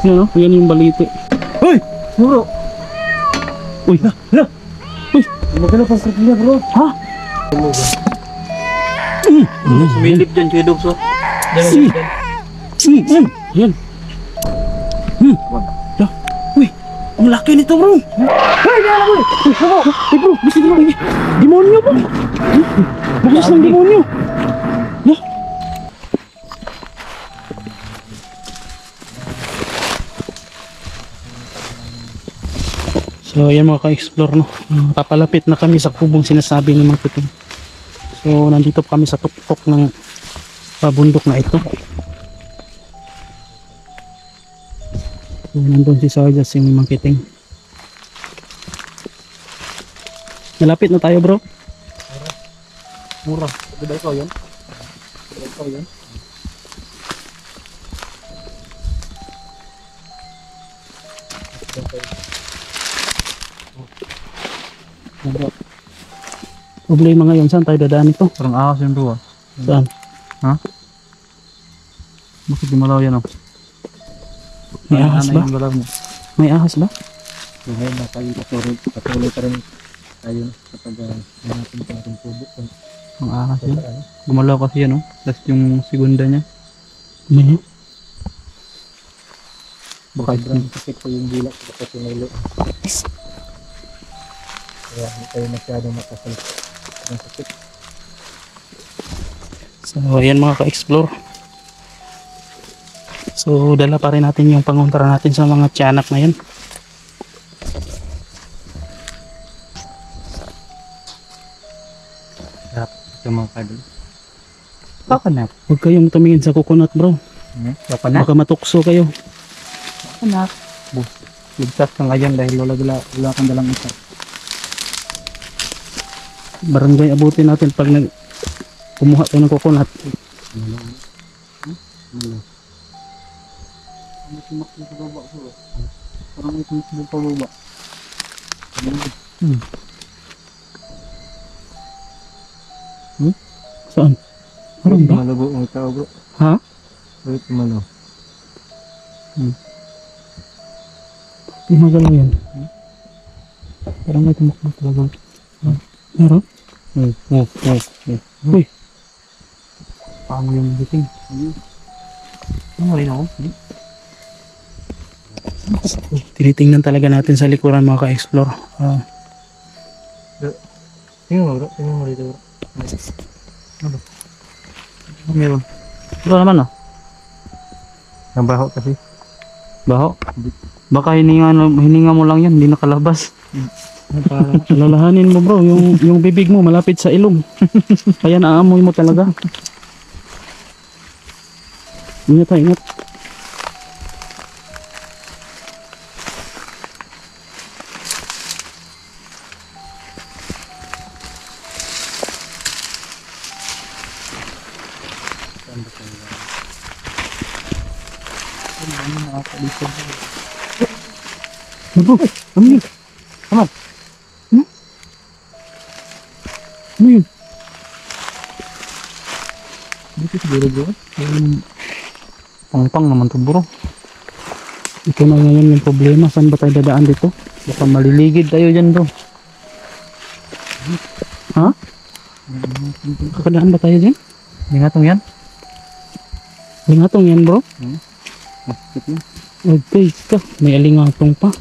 Yan o, yan yung baliti. Uy! Bro! Uy! Hala! Uy! Magkano pang sakit niya bro? Ha? Sumilip dyan si Dogs oh. Yan. Ya. Uy! Ang laki nito bro! Ay! Ay bro! Bisa bro! Demonyo bro! Bugis ng demonyo! Ya! So yan mga ka-explore no. Papalapit na kami sa kubong sinasabi ng mga Kiting. So nandito kami sa tuktok ng bundok na ito. So nandun si Sarjas yung mga Kiting. Malapit na tayo bro. Mura. Diba ikaw yun? Diba ikaw yun? Problema ngayon, saan tayo dadaan ito? Parang ahas yung bro ah. Saan? Ha? Bakit gumalaw yan oh? May ahas ba? Yung galaw mo. May ahas ba? Ngayon na tayo patuloy pa rin tayo kapag hanapin pa natin tubo. Ang ahas yan. Gumalaw kasi yan oh. Last yung segunda niya. May Baka sobrang sakit pa yung gila kapag sinulo. Kaya hindi tayo masyadong makasalit. Ang sakit. So ayan mga ka-explore. So dala pa rin natin yung pangontra natin sa mga tiyanak na yan. Sarap ito mga kadol. Coconut. Huwag kayong tumingin sa coconut bro. Coconut? Baka matukso kayo. Coconut. Ligtas ka ngayon dahil wala kang dalang isa. Barangay abutin natin pag kumuha tayo ng coconut. Parang may tumakbo pa baba. Saan? Parang ba? Malabo ang tao bro. Ha? Wait malo. Gumagalaw yan. Parang may tumakbo talaga. Meron? Uy! Paano yung biting? Ano rin ako? Tinitingnan talaga natin sa likuran mga ka-explore. Tingnan mo bro. Tingnan mo dito bro. Ano? Meron. Ito naman ah. Nabaho kasi. Baho. Baka hininga mo lang yan, hindi nakalabas. Alalahanin mo bro, yung bibig mo malapit sa ilong. Kaya naamoy mo talaga. Ingat ha, ingat. Bro, ano yun? Come on. Ano yun? Dito siguro bro. Pang-pang naman to bro. Ito na ngayon yung problema. Saan ba tayo dadaan dito? Baka maliligid tayo dyan bro. Ha? Kakadaan ba tayo dyan? Lingatong yan. Lingatong yan bro. Masakit yun. Okay ka. May alingatong pa.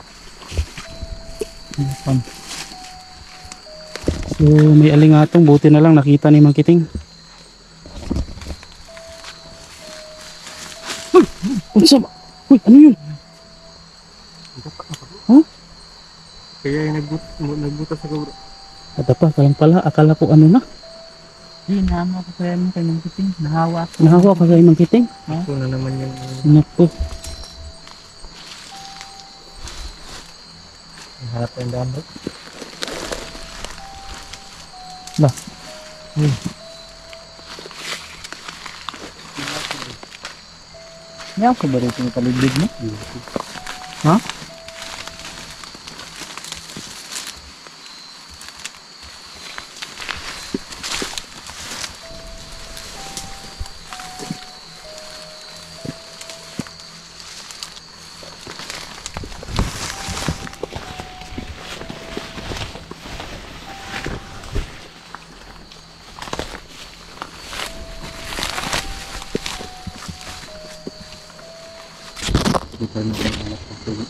So may alingatong. Buti na lang nakita ni Mang Kiting. Uy! Unsa ba? Uy! Ano yun? Ha? Kaya yung nagbutas sa bro. Ada pa. Kayang pala. Akala ko ano na. Hindi, nahawa ko kaya mo kay Mang Kiting. Nahawa ko. Nahawa ka kay Mang Kiting. Ako na naman yung... Naku. Harap ko yung daan bro. Ba? Ngayon ko ba rin yung paligid mo? Ha? Hindi pa rin natin anak ng tubig.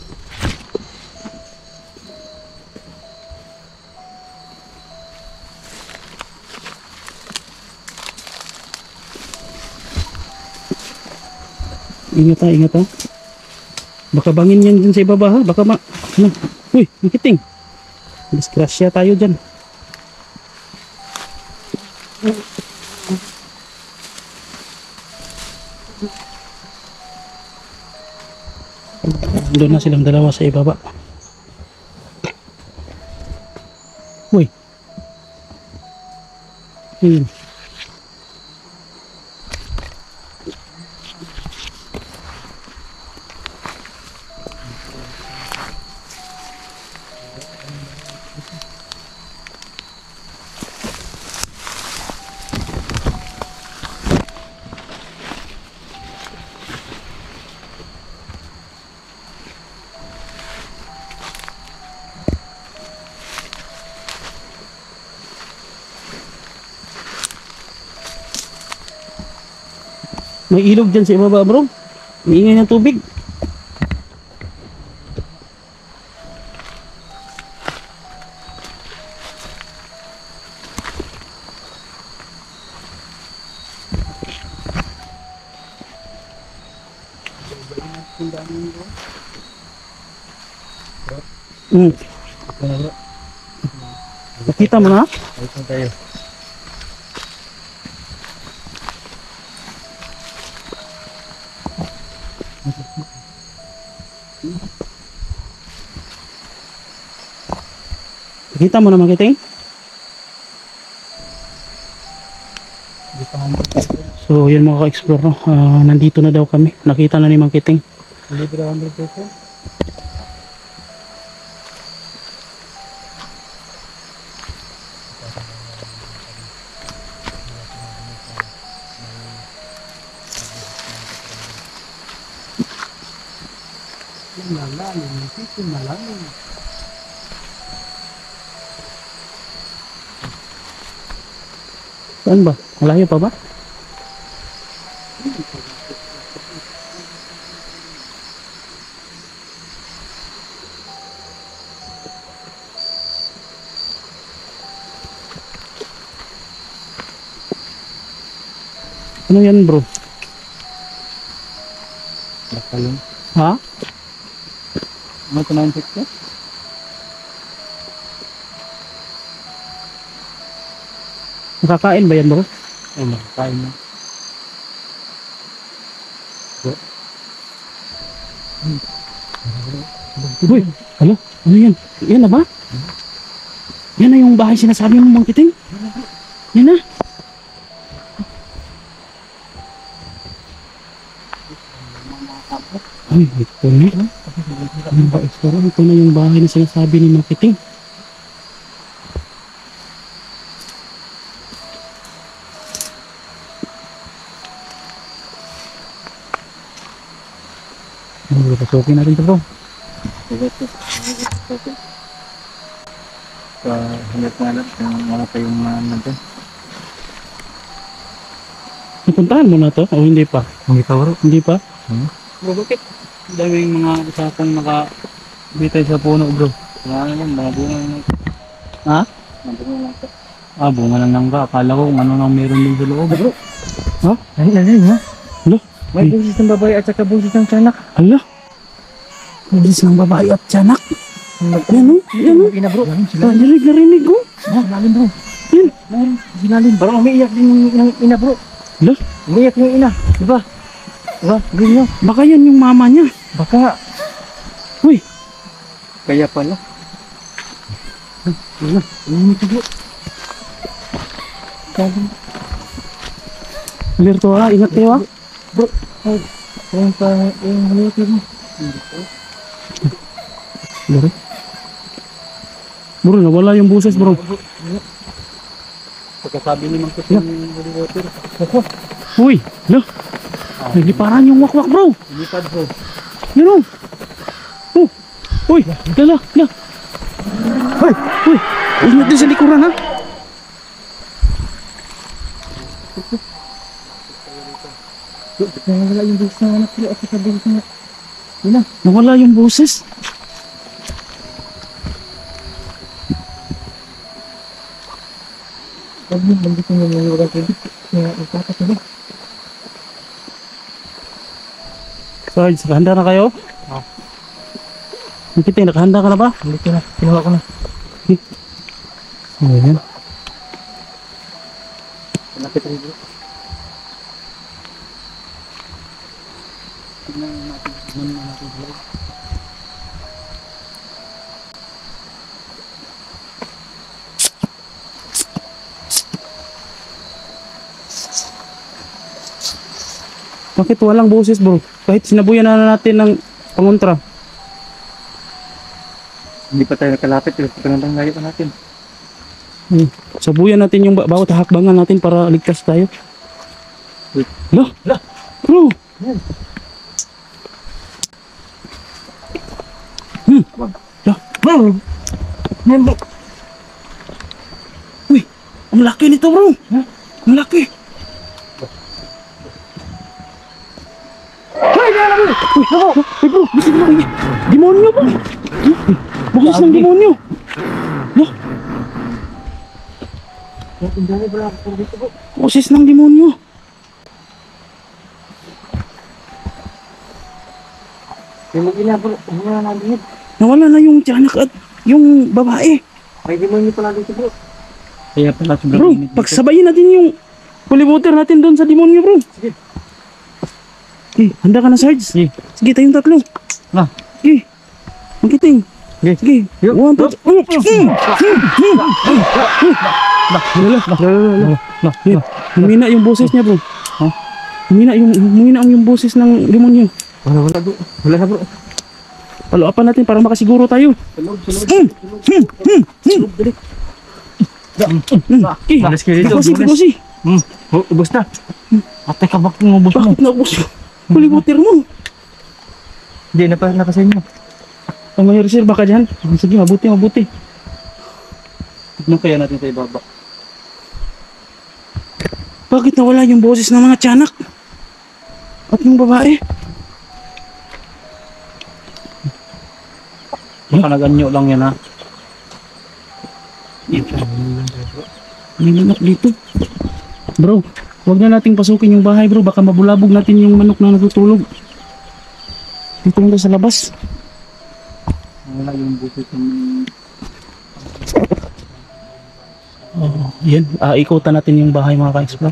Ingat ha, ingat ha. Baka bangin yan dyan sa ibaba ha. Baka ano? Uy, ang kiting. Disgrasya tayo dyan. Doon na silang dalawa sa ibaba. Uy. Ayun. May ilog dyan sa ibaba bro. May ingay ng tubig. Hmm. Nakita mo na? Ayos na tayo. Nakita mo na Kiting? So yun mga ka-explore no? Nandito na daw kami. Nakita na ni Mang Kiting. Libre 100 pesos. Saan ba? Malayo pa ba? Ano yan bro? Bakalong. Ha? Ano ito 960? Nakakain ba yan bro? Oo, makakain na. Uy, hala, ano yan? Yan na ba? Yan na yung bahay sinasabi mo Mang Kiting? Yan na. Ay, ito na. Ano ba ito? Ito na yung bahay na sinasabi ni Mang Kiting. Pasukin natin ito bro. Hanap na alam kung mga kayong natin. Napuntahan mo na to o hindi pa? Hindi pa bro. Hindi pa? Bro, bakit? Daming mga usapang nakabitay sa puno bro. Wala naman, mga bunga lang. Ha? Mga bunga lang. Ah, bunga lang lang ka. Akala ko kung ano nang meron din sa loob. Bro, Ha? ay ha? Hala? May busis ng babae at saka busis ng tiyanak. Hala? Bulis ng babae at tiyanak. Yan o? Yan o? Ina bro. Narinig ko. Silalim bro. Yan. Silalim. Parang umiiyak din yung ina bro. Hala? Umiiyak yung ina. Diba? Diba? Ganyan nyo. Baka yan yung mama niya. Baka. Uy. Kaya pala. Ano? Ano ito bro? Alerto ha. Ingat kayo ha. Bro. Ay. Kaya pa yung haliwat mo. Bro. Bro, nawala yung buses bro. Pagkasabi ni Mang Kiting yung holy water. Uy. Hala? Nagliparan yung wakwak bro. Lipad bro. Yan o. Oh. Uy. Lala. Lala. Uy. Uy. Ingat din sa likuran ha. Nawala yung busis ng anak ko at saka busis ng Yun na. Nawala yung boses. Huwag mo, nandito na yung walang tubig. Nagtatat na ba? Sarge, nakahanda na kayo? Oo. Kiting, nakahanda ka na ba? Nandito na. Kinuha ko na. Ayan. Malapit rin bro. Tignan natin. Tignan natin bro. Bakit walang boses bro? Kahit sinabuyan na natin ng pangontra. Hindi pa tayo nakalapit. Pinandang layo pa natin. Sabuyan natin yung bawat hakbangan natin para ligtas tayo. Lah! Lah! Bro! Yan. Lah! Bro! Yan bro! Uy! Ang laki nito bro! Ha? Ang laki! Hoy! Yan na bro! Uy! Bro! Uy bro! Bisa mo lang! Demonyo bro! Boses ng demonyo! Lah! Ang dami pala ako dito bro. Boses ng demonyo! May mag-ina bro. Ano na namin? Nawala na yung tiyanak at yung babae. May demonyo pala dito bro. Kaya pala Bro, pagsabayin natin yung kulibuter natin doon sa demonyo bro. Sige. Okay, handa ka na Sarge? Sige. Sige, tayong tatlo. Na. Sige. Magkiting. Sige. Sige. Yup. 1, 2, 3. Humina yung boses niya bro. Ha? Humina yung boses ng demonyo. Wala bro. Wala na bro. Paluapan natin para makasiguro tayo. Sunod, sunod. Sunod, dali. Okay. Alas kayo dito. Kasi, kasi. Ubus na. Ate ka bakit ng ubus mo? Bakit naubos yung kulibuter mo? Hindi, napasin mo. Ang may reserve baka dyan. Sige, mabuti. Tignan kaya natin sa ibaba. Bakit nawala yung boses ng mga tiyanak? At yung babae? Baka naganyo lang yan ha. May manok dito. Bro, huwag na nating pasukin yung bahay bro. Baka mabulabog natin yung manok na natutulog. Dito lang tayo sa labas. Wala yung busit ng... Oh, yan. Ikutan natin yung bahay mga ka-explore.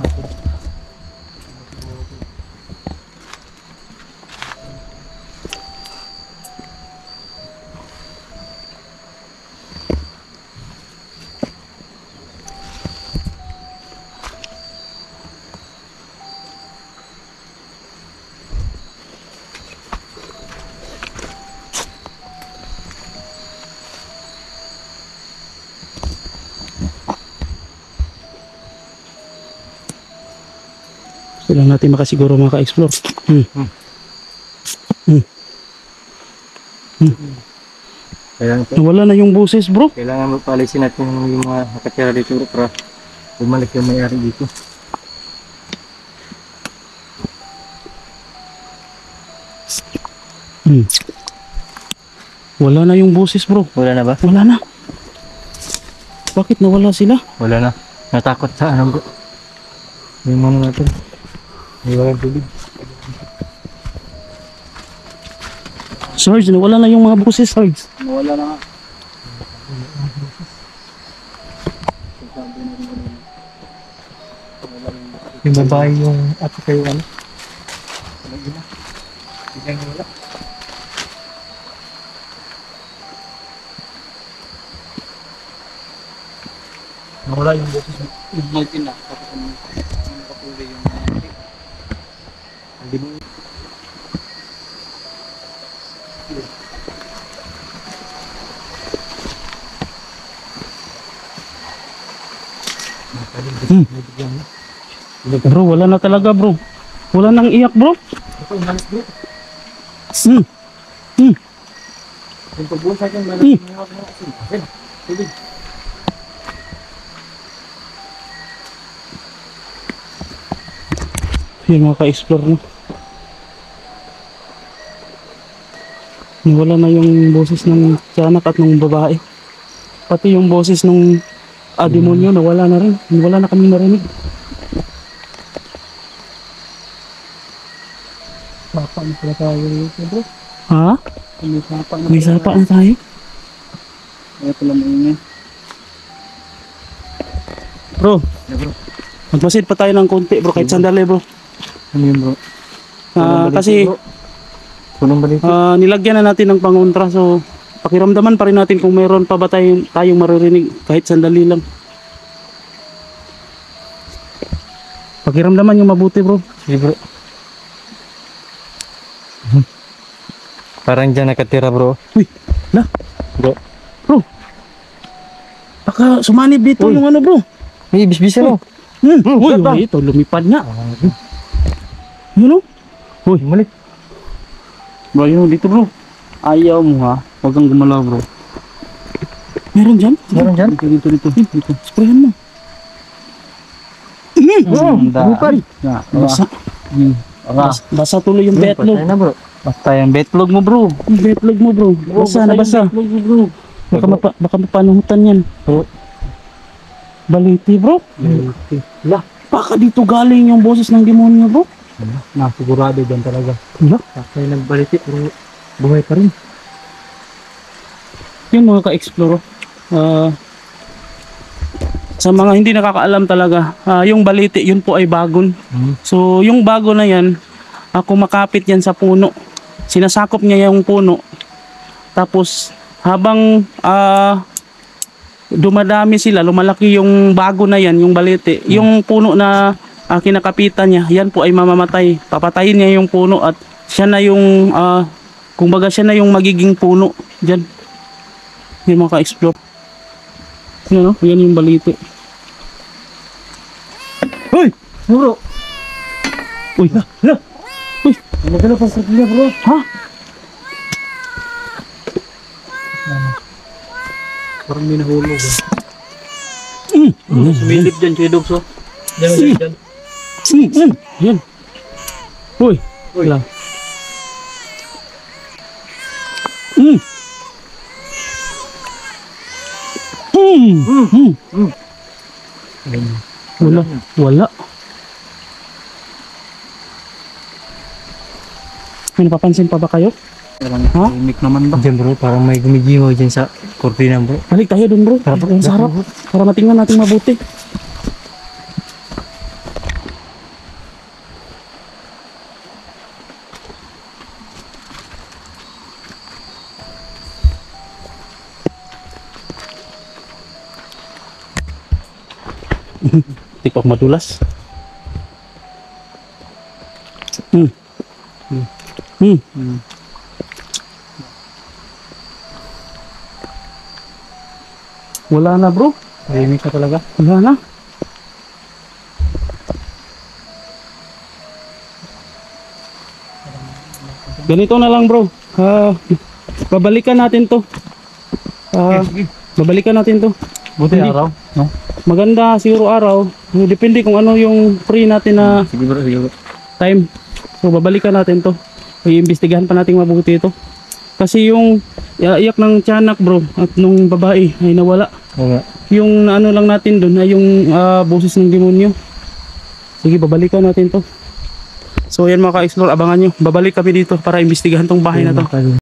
Gusto lang natin makasiguro mga ka-explore. Nawala na yung boses bro. Kailangan mapalisin natin yung mga nakatira dito para bumalik yung may-ari dito. Wala na yung boses bro. Wala na ba? Wala na. Bakit nawala sila? Wala na. Natakot sa ano bro. Yung mga natin. May walang tubig. Sarge, nawala na yung mga boses Sarge. Nawala na nga. Yung babae yung ate kayo ano? Wala na. Biglang wala. Nawala yung boses mo. Yung multi na. Tapos yung nakapuli yung multi. Hindi mo. Bro, wala na talaga bro. Wala nang iyak bro. Ito, malas bro. Yung pagbunsay yung malas mo kasi. Tubig. Yung mga ka-explore no. Nawala na yung boses ng tiyanak at ng babae. Pati yung boses ng demonyo nawala na rin. Wala na kami narinig. Sapa na pala tayo dito, bro. Ha? May sapa na May sapa na tayo? Kaya pala maingay. Bro, Yeah, bro. magmasid pa tayo ng konti bro, kahit sandali bro. Ano yun, bro? Kasi Punong baliti. nilagyan na natin ng pangontra, so pakiramdaman pa rin natin kung mayroon pa ba tayong maririnig kahit sandali lang. Pakiramdaman yung mabuti bro. Sige, bro. Parang dyan nakatira, bro. Uy, la, Bro. bro. Baka sumanib dito Uy. yung ano bro. May ibis-bisa, no? Uy, tata. ito lumipad nga. Yun o. Uy, Malik. bro, yun dito bro. Ayaw mo ha. Huwag kang gumalaw bro. Meron dyan? Meron dyan? Dito. Sprayan mo. Bupad. Basa. Basa tuloy yung betlog. Patay na, bro. Patay ang betlog mo, bro. Yung betlog mo bro. Basa na basa. Betlog mo, bro. Baka mapanuhutan yan. Bro. Baliti bro. La. Baka dito galing yung boses ng demonyo bro. Nasigurado dyan talaga. Wala. Patay nagbaliti, bro. Buhay pa rin. Yung mga ka-explore, sa mga hindi nakakaalam talaga, yung baliti, yun po ay bagon. So, yung bago na yan, kumakapit yan sa puno. Sinasakop niya yung puno. Tapos, habang dumadami sila, lumalaki yung bago na yan, yung baliti. Yung puno na kinakapitan niya, yan po ay mamamatay. Papatayin niya yung puno at siya na yung, kumbaga siya na yung magiging puno. Diyan. Yan mga ka-explore. Yan o, yan yung baliti. Uy! Bro. Uy! Hala! Uy! Nagano pa sa kanya, bro. Ha? Parang may nahulog, Sumilip dyan, Kuya Dogs, oh. Dyan. Yan. Uy! Uy. Wala. Wala. May napapansin pa ba kayo? Ha? Umik naman ba? Dyan, bro. Parang may gumigimaw dyan sa kortina, bro. Balik tayo dun bro. Ang sarap. Para matingnan natin mabuti. Tikpak madulas. Wala na bro. Tahimik ka talaga. Wala na. Ganito na lang bro. Babalikan natin to. Babalikan natin to. Buti Hindi. araw, no? Maganda siguro araw. Depende kung ano yung free natin na Sige, bro. Sige, bro. time. So babalikan natin to. Iimbestigahan pa natin mabuti ito. Kasi yung iyak ng tiyanak bro at nung babae ay nawala. Oo nga. Yung ano lang natin doon ay yung boses ng demonyo. Sige, babalikan natin to. So yan mga ka-explore, abangan nyo. Babalik kami dito para imbestigahan tong bahay na to.